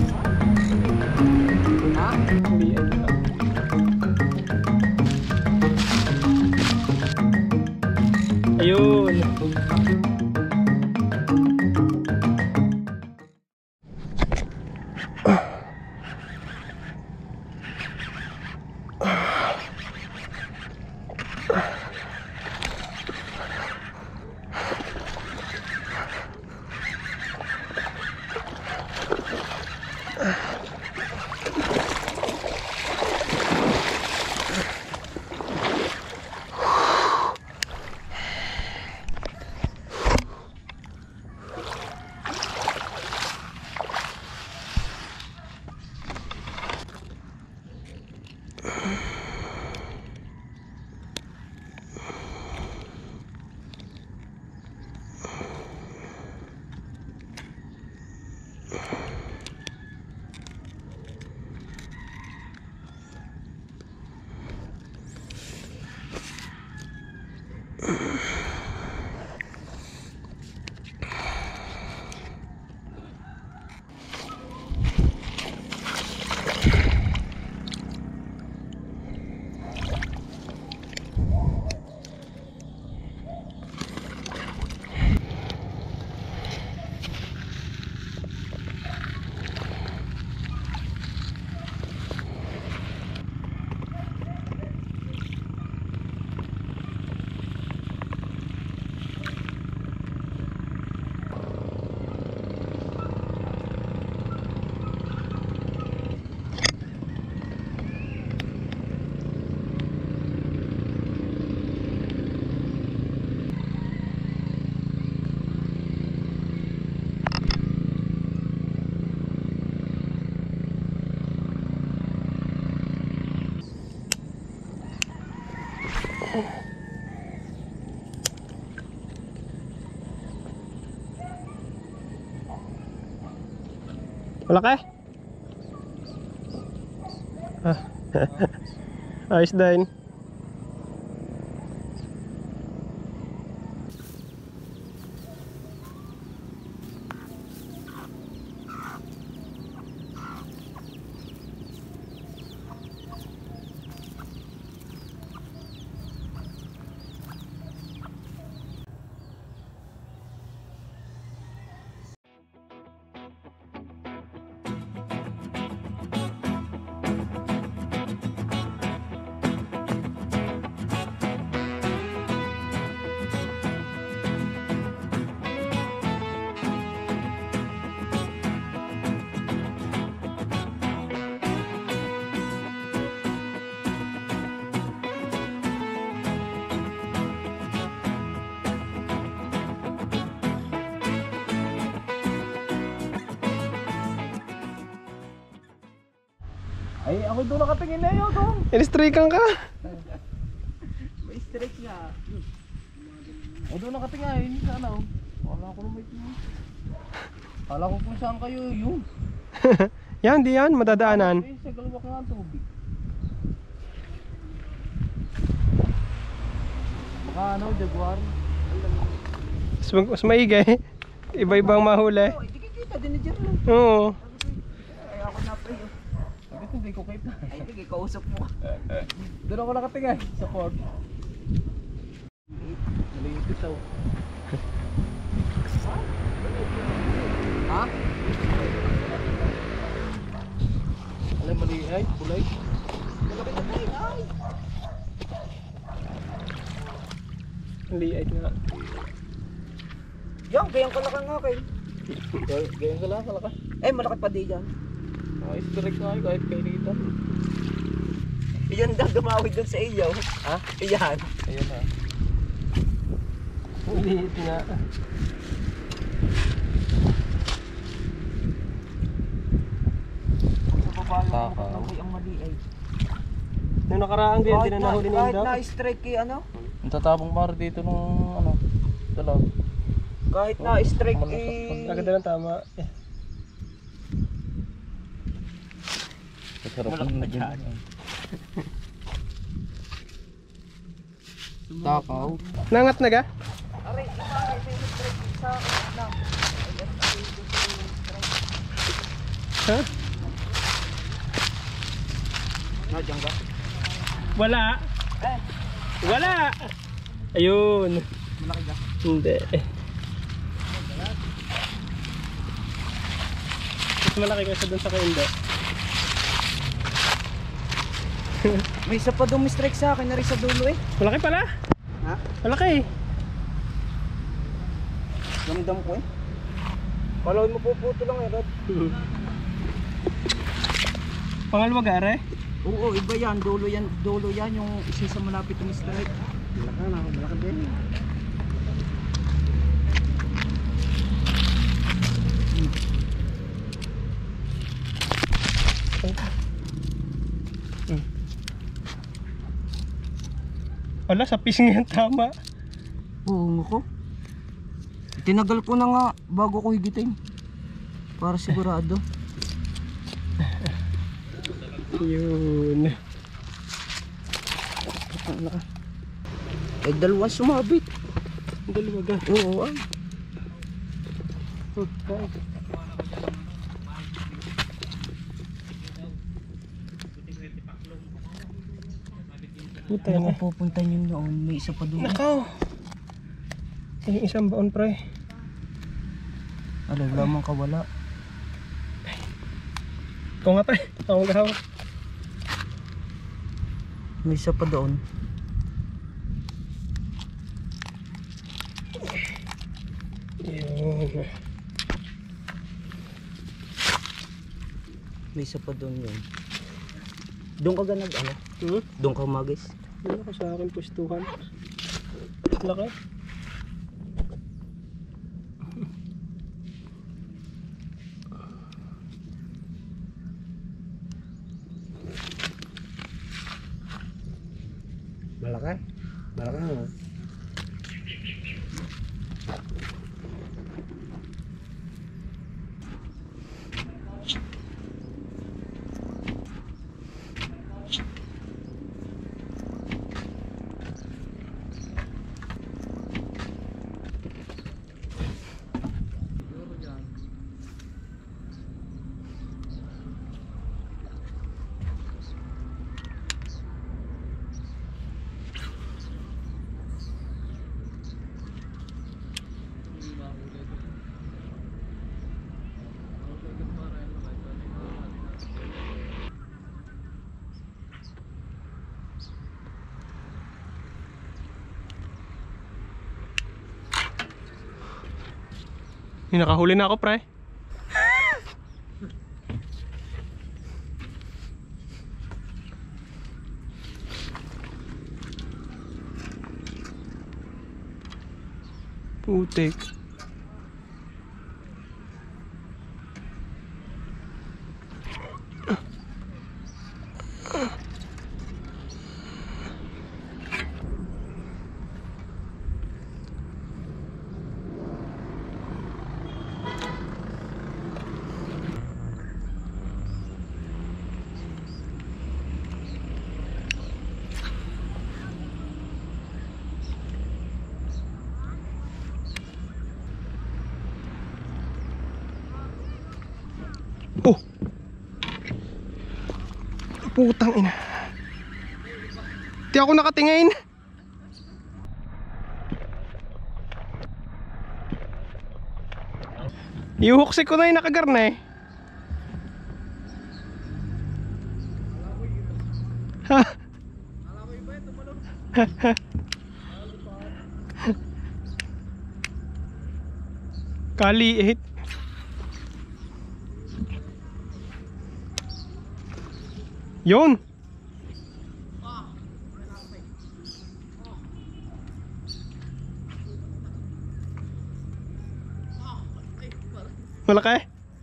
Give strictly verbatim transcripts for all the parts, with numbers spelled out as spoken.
Ha? Liit na. Ayun. Malaki? Ah. Ayos din. Ay, ako doon nakatingin na yun doon. In-streakan ka. May strike nga. Ako doon nakatingin. Sana oh. Wala ko na may tingin. Kala ko kung saan kayo yun. Yan, di yan. Madadaanan. Ay, sa galawak nga ang tubig. Baka ano, jaguar. Mas, mas maigay. Iba-ibang mahuli. Oh, hindi kita din ni Jerry. Oo. Ay, ako na pre. Sabi ko, hindi ko kita. Ay, hindi, kausap mo. Doon ako nakatingin. Sa port. Maliit ito. Ha? Alam, maliit. Ay, kulay. Malapit na tayo. Ay! Liit nga. Yan, gayang kalaki nga kayo. Gayang kalaki, kalaki. Eh, malaki pa di dyan. Ay, strike nga yun kahit kainitan. Iyan daw dumawid dun sa iyo. Ha? Iyan. Ayun ha. Liit nga. Sa baba yung ang mali ay. Nung nakaraang din, hindi na nahuli ni Kahit Indap. na-strike eh, ano? Ang tatabong par dito nung ano, dalag. Kahit na-strike eh. Agad na tama. Eh. Masarap ng nagyan. Takaw. Nangat na ga? Aray, iba ay may strike sa akin lang. Ha? Nandiyan ba? Wala. Wala. Ayun. Malaki ka? Hindi. Mas malaki kaysa dun sa kainda. May isa pa doon strike sa akin na rin sa dulo eh. Malaki pala. Ha? Malaki. Damdam ko eh. Kalawin mo puputo lang eh, Rod. Pangalawa gare. Oo, iba yan. Dulo yan. Dulo yan yung isa sa malapit ng strike. Malaki na. Malaki din. Hmm. Wala, sa pisngi yan tama. Oo nga ko. Tinagal ko na nga bago ko higitin. Para sigurado. Yun. Eh, dalawa sumabit. Dalawa ga. Oo ah. Okay. Puta Ano na. ko pupunta yun noon? May isa pa doon. Nakaw. Yung isang baon pre. Alam, lamang kawala. Ikaw nga pre. Ako nga hawak. May isa pa doon. Yun. May isa pa doon yun. Doon ka ganag ano? Hmm? Doon ka magis? Yun ako sa akin pustuhan. Laki. Malaki? Malaki mo. Yung nakahuli na ako pre. Putik. Oh. Putang ina. Di ako nakatingin. Iuhuksik ko na yung nakagarna eh. Ha? Kaliit. Yun. Malaki?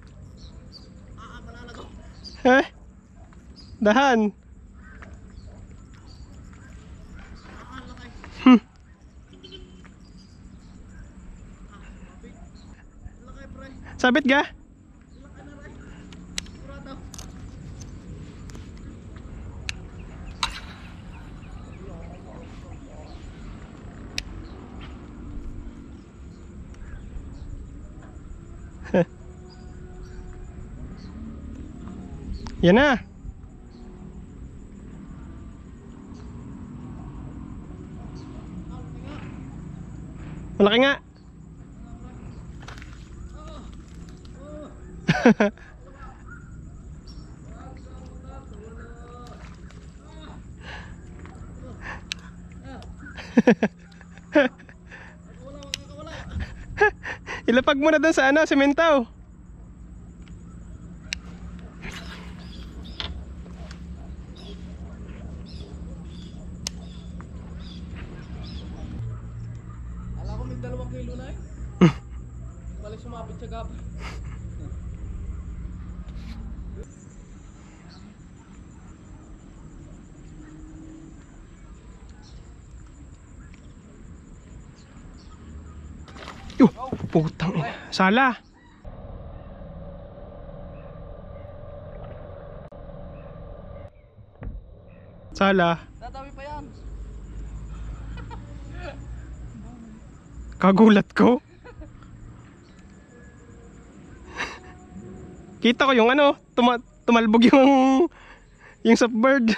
Eh? Dahan. Hmm. Sabit ga? Yan na. Malaki nga. Ilapag mo na doon sa ano, sementaw. Alam ko may dalawang kilo na eh. Bali sumapit siya gap. Yuh, putang ina. Sala. Sala. Tatabi pa yan. Kagulat ko. Kita ko yung ano, tuma tumalbog yung yung sapbird.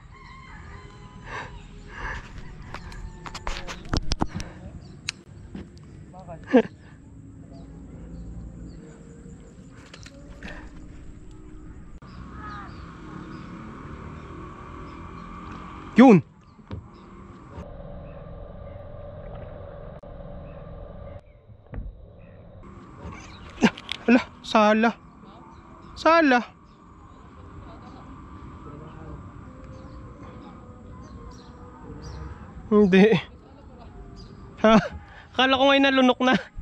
Yun. Ala, sala. Sala. Hindi. Ha? Akala ko ngayon nalunok na.